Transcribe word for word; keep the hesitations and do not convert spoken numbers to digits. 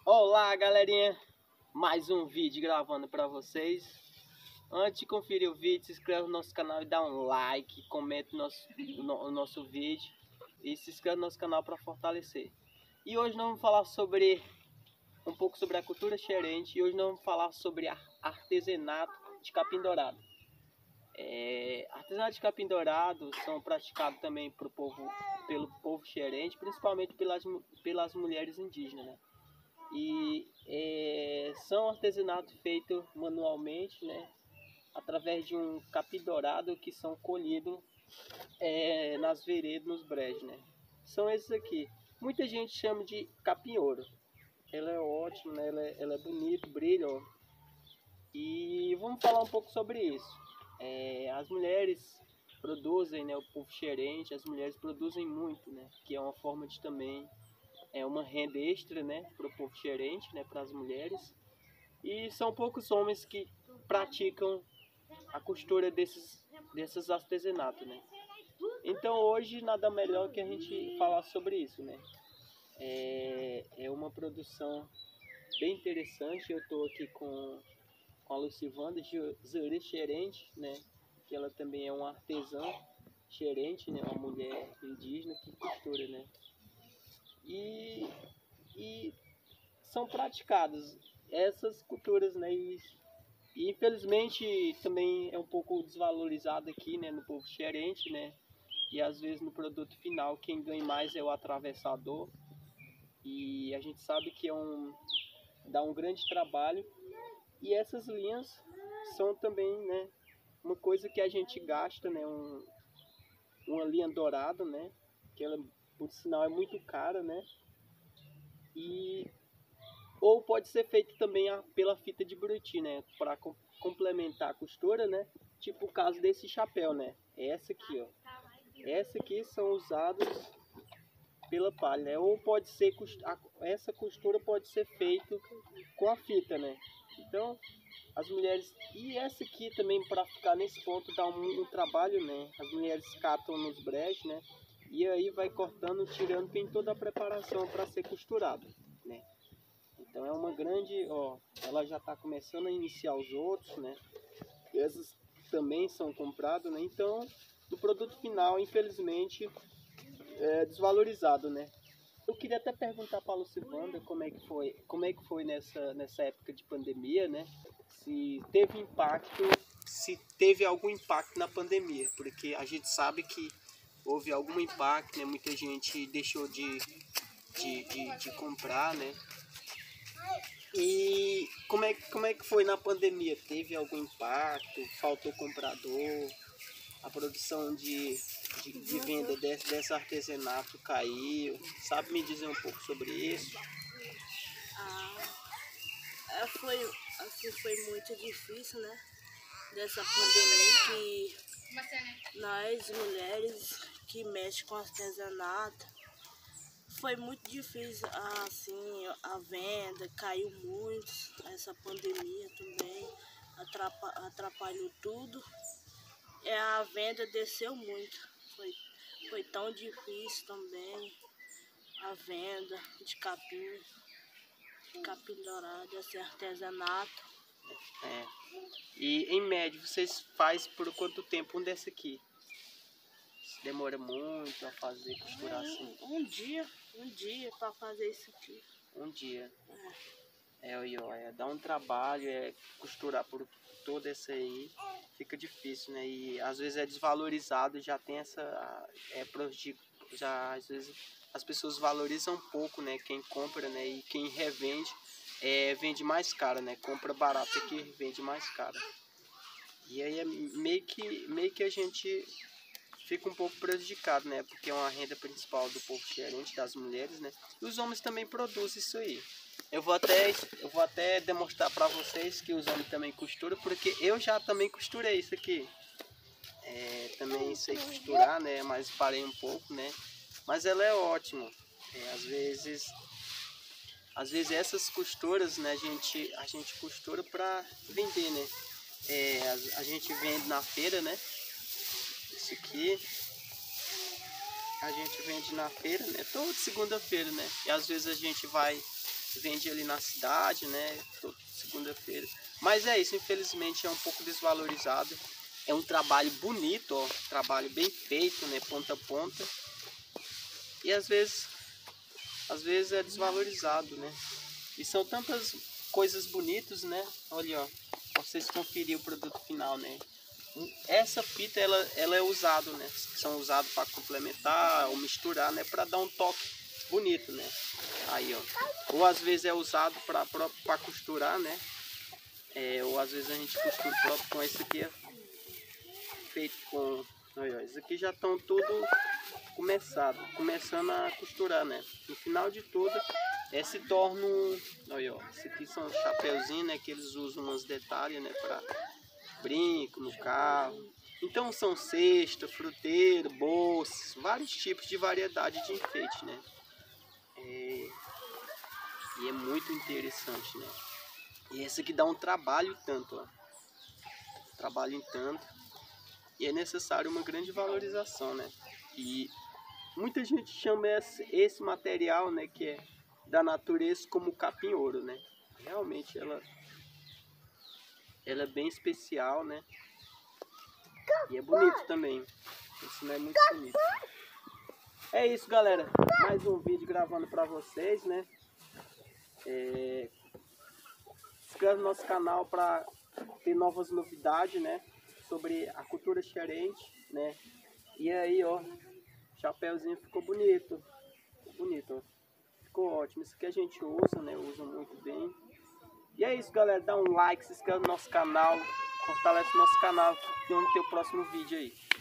Olá, galerinha, mais um vídeo gravando para vocês. Antes de conferir o vídeo, se inscreve no nosso canal e dá um like, comenta o nosso, no, o nosso vídeo e se inscreve no nosso canal para fortalecer. E hoje nós vamos falar sobre um pouco sobre a cultura xerente e hoje nós vamos falar sobre artesanato de capim dourado. É, artesanato de capim dourado são praticados também pro povo, pelo povo xerente, principalmente pelas, pelas mulheres indígenas, né? E é, são artesanatos feitos manualmente, né, através de um capim dourado que são colhidos é, nas veredas, nos brejos, né. São esses aqui. Muita gente chama de capim ouro. Ela é ótima, né, ela é, ela é bonita, brilha, ó. E vamos falar um pouco sobre isso. É, as mulheres produzem, né, o povo xerente, as mulheres produzem muito, né, que é uma forma de também é uma renda extra, né, para o povo xerente, né, para as mulheres. E são poucos homens que praticam a costura desses, desses artesanatos, né. Então hoje nada melhor que a gente falar sobre isso, né. É, é uma produção bem interessante. Eu estou aqui com, com a Lucivanda Zuri Xerente, né, que ela também é uma artesã xerente, né, uma mulher indígena que costura, né. E e são praticadas essas culturas, né, e, e infelizmente também é um pouco desvalorizado aqui, né, no povo xerente, né, e às vezes no produto final quem ganha mais é o atravessador, e a gente sabe que é um, dá um grande trabalho, e essas linhas são também, né, uma coisa que a gente gasta, né, um, uma linha dourada, né, que ela por sinal é muito cara, né, e ou pode ser feito também pela fita de buriti, né, para complementar a costura, né, tipo o caso desse chapéu, né, essa aqui, ó, essa aqui são usadas pela palha, né? Ou pode ser, essa costura pode ser feita com a fita, né, então as mulheres, e essa aqui também para ficar nesse ponto dá um, um trabalho, né, as mulheres catam nos brejos, né, e aí vai cortando, tirando, tem toda a preparação para ser costurado, né. Então é uma grande, ó, ela já está começando a iniciar os outros, né? Essas também são compradas, né? Então, o produto final, infelizmente, é desvalorizado, né? Eu queria até perguntar para a Lucivanda como é que foi, como é que foi nessa, nessa época de pandemia, né? Se teve impacto, se teve algum impacto na pandemia, porque a gente sabe que houve algum impacto, né? Muita gente deixou de, de, de, de comprar, né? E como é, como é que foi na pandemia? Teve algum impacto? Faltou comprador? A produção de, de, de venda desse, desse artesanato caiu? Sabe me dizer um pouco sobre isso? Ah, foi, assim, foi muito difícil, né? Dessa pandemia que nós, mulheres que mexem com artesanato, foi muito difícil, assim, a venda caiu muito, essa pandemia também atrapalhou tudo, e a venda desceu muito, foi, foi tão difícil também a venda de capim, de capim dourado, esse artesanato. É. E em média, vocês fazem por quanto tempo um desse aqui? Demora muito a fazer, costurar assim? Um, um dia, um dia para fazer isso aqui. Um dia. É, é, é, dá um trabalho, é costurar por todo esse aí, fica difícil, né? E às vezes é desvalorizado, já tem essa, é já às vezes as pessoas valorizam um pouco, né? Quem compra, né? E quem revende, é, vende mais caro, né? Compra barato e que vende mais caro. E aí é meio que, meio que a gente fica um pouco prejudicado, né? Porque é uma renda principal do povo xerente, das mulheres, né? E os homens também produzem isso aí. Eu vou até, eu vou até demonstrar para vocês que os homens também costuram, porque eu já também costurei isso aqui. É, também sei costurar, né? Mas parei um pouco, né? Mas ela é ótima. É, às vezes, às vezes essas costuras, né? A gente, a gente costura para vender, né? É, a, a gente vende na feira, né? Isso aqui a gente vende na feira, né? Toda segunda-feira, né? E às vezes a gente vai vende ali na cidade, né? Toda segunda-feira. Mas é isso, infelizmente é um pouco desvalorizado. É um trabalho bonito, ó, trabalho bem feito, né? Ponta a ponta. E às vezes, às vezes é desvalorizado, né? E são tantas coisas bonitas, né? Olha, ó, pra vocês conferirem o produto final, né? Essa fita, ela, ela é usada, né? São usados para complementar ou misturar, né? Para dar um toque bonito, né? Aí, ó. Ou às vezes é usado para para costurar, né? É, ou às vezes a gente costura próprio com esse aqui, é feito com... Olha, esses aqui já estão tudo começado, começando a costurar, né? No final de tudo, é, se torna um... Olha, ó, esse aqui são chapéuzinhos, né? Que eles usam uns detalhes, né? Para brinco no carro. Então são cesta, fruteiro, bolsas, vários tipos de variedade de enfeite, né? É... E é muito interessante, né? E esse aqui dá um trabalho tanto, ó. Trabalho em tanto. E é necessário uma grande valorização, né? E muita gente chama esse, esse material, né, que é da natureza, como capim-ouro, né? Realmente ela, ela é bem especial, né? E é bonito também. Esse não é muito bonito. É isso, galera. Mais um vídeo gravando pra vocês, né? É... Se inscreve no nosso canal para ter novas novidades, né? Sobre a cultura xerente, né? E aí, ó, o chapéuzinho ficou bonito. Ficou bonito, ó. Ficou ótimo. Isso aqui a gente usa, né? Usa muito bem. E é isso, galera. Dá um like, se inscreve no nosso canal. Fortalece o nosso canal. Vamos ter o próximo vídeo aí.